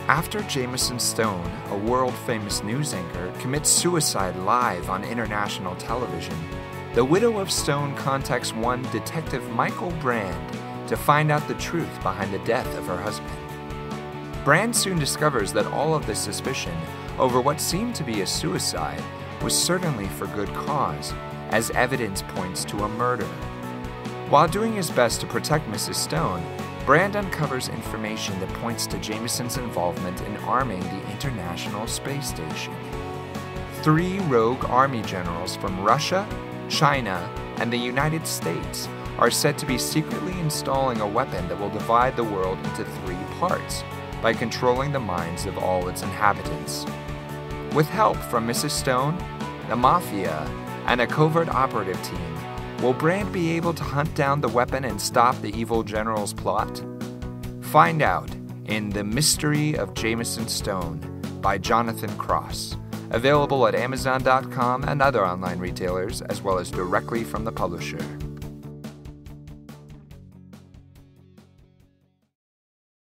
After Jamieson Stone, a world-famous news anchor, commits suicide live on international television, the widow of Stone contacts one Detective Michael Brand to find out the truth behind the death of her husband. Brand soon discovers that all of the suspicion over what seemed to be a suicide was certainly for good cause, as evidence points to a murder. While doing his best to protect Mrs. Stone, Brand uncovers information that points to Jamieson's involvement in arming the International Space Station. 3 rogue army generals from Russia, China, and the United States are said to be secretly installing a weapon that will divide the world into 3 parts by controlling the minds of all its inhabitants. With help from Mrs. Stone, the Mafia, and a covert operative team, will Brand be able to hunt down the weapon and stop the evil general's plot? Find out in The Mystery of Jamieson Stone by Jonathan Cross, available at Amazon.com and other online retailers, as well as directly from the publisher.